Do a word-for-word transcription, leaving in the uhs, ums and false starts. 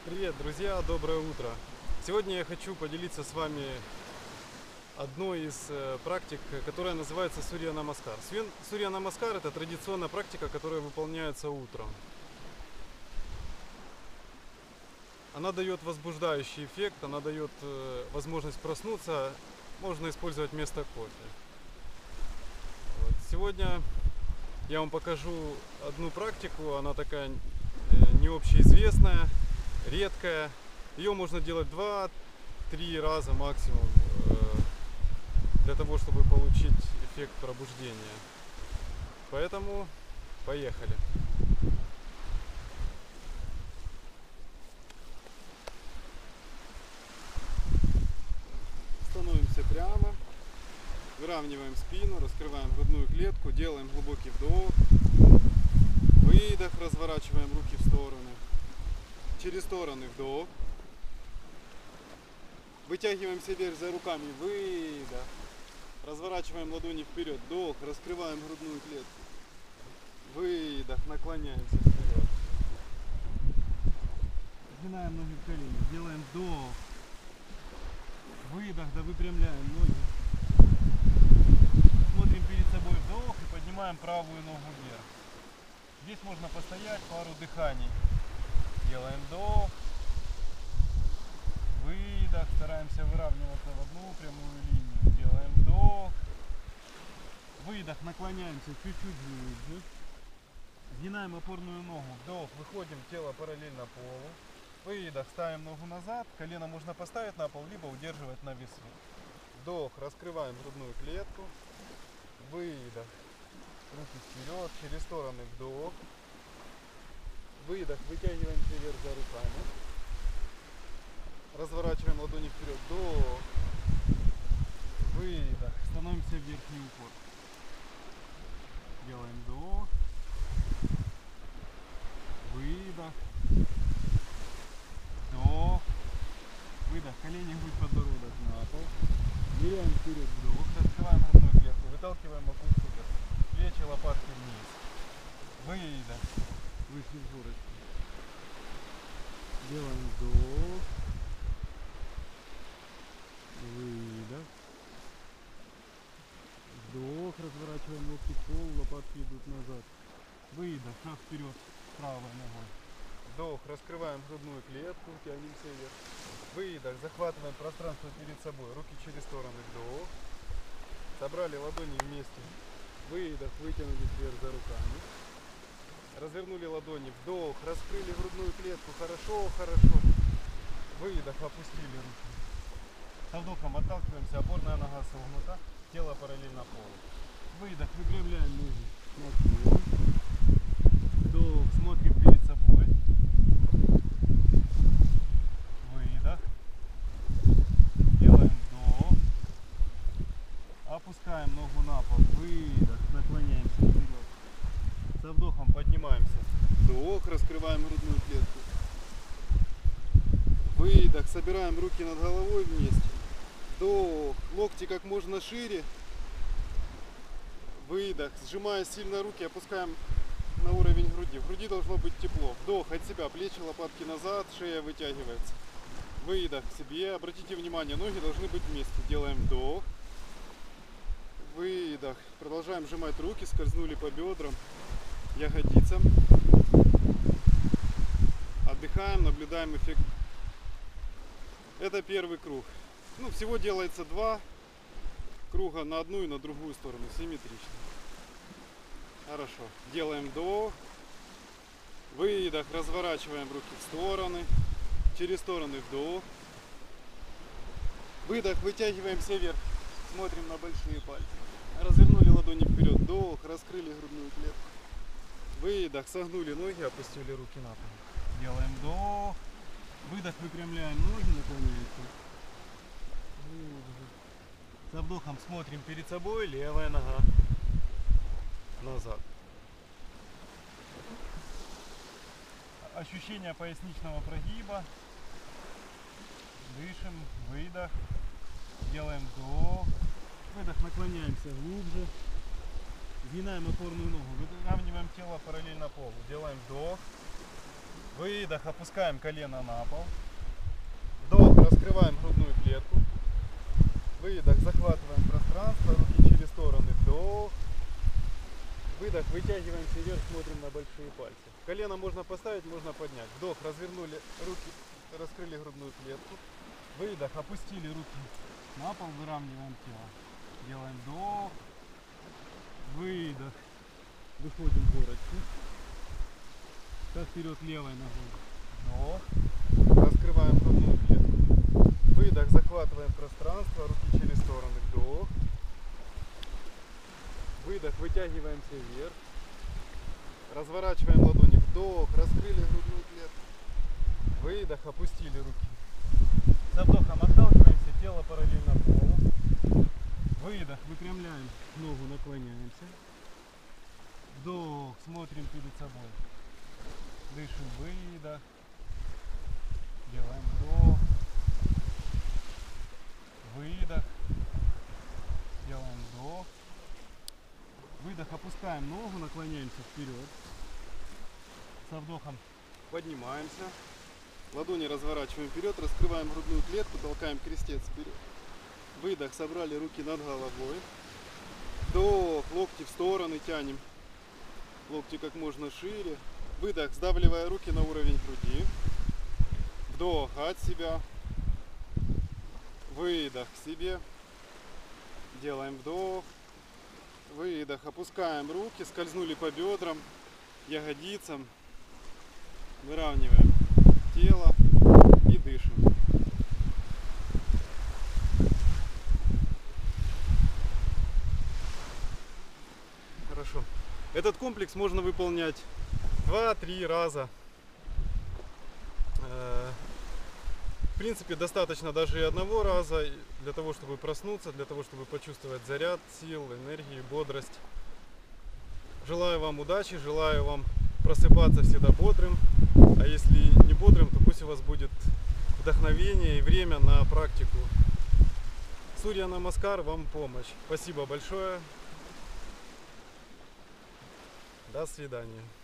Привет, друзья, доброе утро. Сегодня я хочу поделиться с вами одной из э, практик, которая называется Сурья Намаскар. Сурья Намаскар — это традиционная практика, которая выполняется утром. Она дает возбуждающий эффект, она дает э, возможность проснуться, можно использовать вместо кофе. Вот. Сегодня я вам покажу одну практику, она такая э, не общеизвестная, редкая. Ее можно делать два-три раза максимум э, для того, чтобы получить эффект пробуждения. Поэтому поехали. Становимся прямо, выравниваем спину, раскрываем грудную клетку, делаем глубокий вдох, выдох, разворачиваем руки в стороны. Через стороны вдох. Вытягиваемся вверх за руками. Выдох. Разворачиваем ладони вперед. Вдох. Раскрываем грудную клетку. Выдох. Наклоняемся вперед. Сгинаем ноги в колени. Делаем вдох. Выдох. Да выпрямляем ноги. Смотрим перед собой вдох и поднимаем правую ногу вверх. Здесь можно постоять пару дыханий. Делаем вдох, выдох, стараемся выравниваться в одну прямую линию. Делаем вдох, выдох, наклоняемся чуть-чуть глубже. Сгинаем опорную ногу, вдох, выходим, тело параллельно полу. Выдох, ставим ногу назад, колено можно поставить на пол, либо удерживать на весу. Вдох, раскрываем грудную клетку. Выдох, руки вперед, через стороны вдох. Выдох, вытягиваемся вверх за руками. Разворачиваем ладони вперед. Вдох. Выдох. Становимся в верхний упор. Делаем вдох. Выдох. Вдох. Выдох. Колени, грудь, подбородок на пол. Ныряем вперед. Вдох. Раскрываем грудную клетку. Выталкиваем макушку вверх. Плечи, лопатки вниз. Выдох. Вышли в горочку. Делаем вдох. Выдох. Вдох. Разворачиваем локти к полу, лопатки идут назад. Выдох. Шаг вперед правой ногой. Вдох. Раскрываем грудную клетку, тянемся вверх. Выдох. Захватываем пространство перед собой. Руки через стороны. Вдох. Собрали ладони вместе. Выдох. Вытянулись вверх за руками. Развернули ладони, вдох, раскрыли грудную клетку, хорошо, хорошо. Выдох, опустили руки. Со вдохом отталкиваемся, опорная нога согнута, тело параллельно полу. Выдох, выпрямляем ноги на пол. Вдох, смотрим перед собой. Выдох. Делаем вдох. Опускаем ногу на пол. Выдох, наклоняемся вперед. Со вдохом поднимаемся. Вдох, раскрываем грудную клетку. Выдох, собираем руки над головой вместе. Вдох, локти как можно шире. Выдох, сжимая сильно руки, опускаем на уровень груди. В груди должно быть тепло. Вдох от себя, плечи, лопатки назад, шея вытягивается. Выдох к себе. Обратите внимание, ноги должны быть вместе. Делаем вдох. Выдох. Продолжаем сжимать руки, скользнули по бедрам, ягодицам. Отдыхаем, наблюдаем эффект. Это первый круг. Ну, всего делается два круга на одну и на другую сторону, симметрично. Хорошо. Делаем вдох. Выдох. Разворачиваем руки в стороны. Через стороны вдох. Выдох. Вытягиваемся вверх. Смотрим на большие пальцы. Развернули ладони вперед. Вдох. Раскрыли грудную клетку. Выдох. Согнули ноги, опустили руки на пол. Делаем вдох. Выдох. Выпрямляем ноги, наклоняемся. Со вдохом смотрим перед собой. Левая нога назад. Ощущение поясничного прогиба. Дышим. Выдох. Делаем вдох. Выдох. Наклоняемся глубже. Сгинаем опорную ногу. Выравниваем тело параллельно полу. Делаем вдох. Выдох, опускаем колено на пол. Вдох, раскрываем грудную клетку. Выдох, захватываем пространство, руки через стороны. Вдох. Выдох, вытягиваемся вверх, смотрим на большие пальцы. Колено можно поставить, можно поднять. Вдох, развернули руки, раскрыли грудную клетку. Выдох, опустили руки на пол, выравниваем тело. Делаем вдох. Выдох. Выходим в горочку. Шаг вперед левой ногой. Вдох. Раскрываем грудную клетку. Выдох, захватываем пространство, руки через стороны. Вдох. Выдох, вытягиваемся вверх. Разворачиваем ладони. Вдох, раскрыли грудную клетку. Выдох, опустили руки. Со вдохом отталкиваемся, тело параллельно полу. Выдох, выпрямляем ногу, наклоняемся. Вдох, смотрим перед собой. Дышим, выдох. Делаем вдох. Выдох. Делаем вдох. Выдох, опускаем ногу, наклоняемся вперед. Со вдохом поднимаемся. Ладони разворачиваем вперед, раскрываем грудную клетку, толкаем крестец вперед. Выдох, собрали руки над головой. Вдох, локти в стороны тянем. Локти как можно шире. Выдох, сдавливая руки на уровень груди. Вдох от себя. Выдох к себе. Делаем вдох. Выдох. Опускаем руки, скользнули по бедрам, ягодицам. Выравниваем тело и дышим. Хорошо. Этот комплекс можно выполнять два-три раза. В принципе, достаточно даже и одного раза для того, чтобы проснуться, для того, чтобы почувствовать заряд, сил, энергии, бодрость. Желаю вам удачи, желаю вам просыпаться всегда бодрым. А если не бодрым, то пусть у вас будет вдохновение и время на практику. Сурья Намаскар вам помощь. Спасибо большое. До свидания.